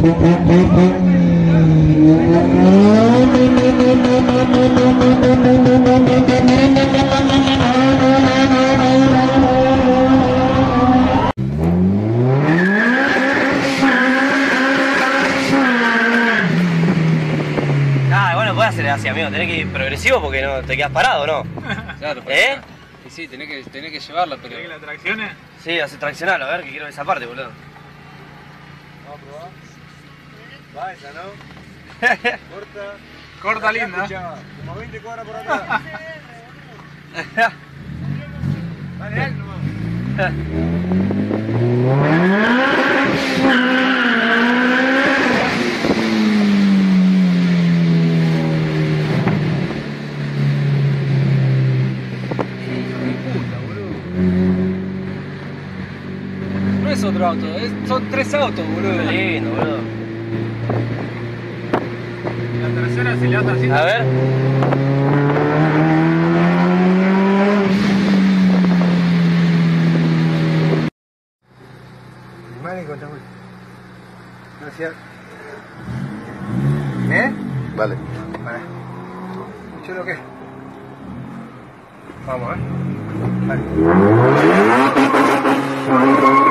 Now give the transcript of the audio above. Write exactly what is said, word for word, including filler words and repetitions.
Ah, bueno, puedes hacer así, amigo. Tenés que ir progresivo porque no te quedas parado, ¿no? Claro, ¿Eh? Y sí, tenés que, tenés que llevarla, pero... ¿Querés que la traccione? Sí, hace traccionarlo, a ver, que quiero ver esa parte, boludo. Vamos a probar. Va esa, ¿no? Corta. Corta Acá, linda. escuchá, como veinte cuadras por acá. Dale, dale nomás. No es otro auto, es, son tres autos, boludo. Qué lindo, boludo. La tercera se le ata así. A ver. Mánico, está muy. Gracias. ¿Eh? Vale. Vale. ¿Escucho lo que es? Vamos, ¿eh? Vale.